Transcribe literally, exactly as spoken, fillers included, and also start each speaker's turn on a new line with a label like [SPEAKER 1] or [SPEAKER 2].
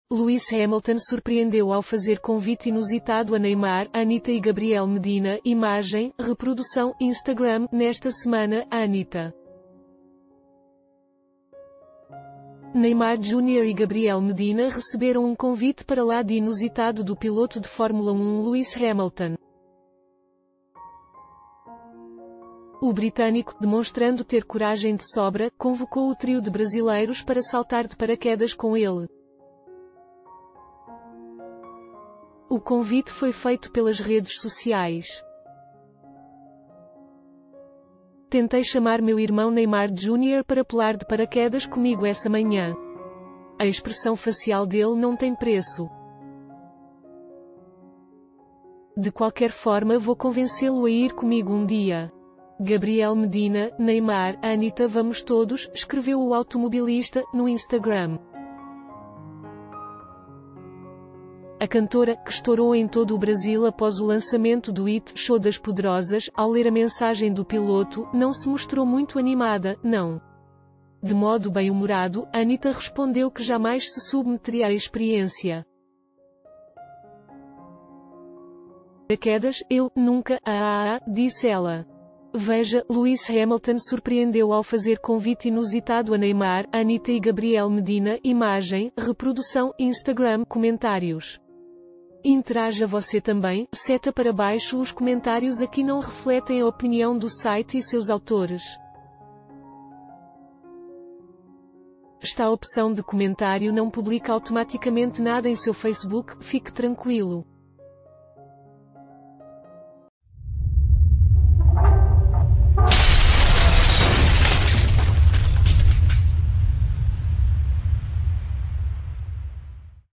[SPEAKER 1] Lewis Hamilton surpreendeu ao fazer convite inusitado a Neymar, Anitta e Gabriel Medina. Imagem, reprodução, Instagram. Nesta semana, a Anitta, Neymar Júnior e Gabriel Medina receberam um convite para lá de inusitado do piloto de Fórmula um Lewis Hamilton. O britânico, demonstrando ter coragem de sobra, convocou o trio de brasileiros para saltar de paraquedas com ele. O convite foi feito pelas redes sociais. Tentei chamar meu irmão Neymar Júnior para pular de paraquedas comigo essa manhã. A expressão facial dele não tem preço. De qualquer forma vou convencê-lo a ir comigo um dia. Gabriel Medina, Neymar, Anitta, vamos todos, escreveu o automobilista, no Instagram. A cantora, que estourou em todo o Brasil após o lançamento do hit Show das Poderosas, ao ler a mensagem do piloto, não se mostrou muito animada, não. De modo bem-humorado, Anitta respondeu que jamais se submeteria à experiência. Paraquedas, eu, nunca, ah, ah, ah, disse ela. Veja, Lewis Hamilton surpreendeu ao fazer convite inusitado a Neymar, Anitta e Gabriel Medina. Imagem, reprodução, Instagram. Comentários. Interaja você também, seta para baixo. Os comentários aqui não refletem a opinião do site e seus autores. Esta opção de comentário não publica automaticamente nada em seu Facebook, fique tranquilo.